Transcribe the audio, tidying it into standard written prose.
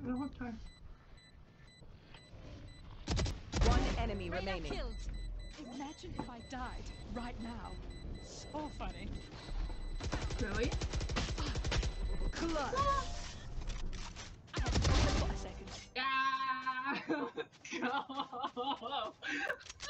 Okay. One enemy remaining. Killed. Imagine if I died right now. So funny. Really? Clutch. I had to think for a second. Yeah! Let's go!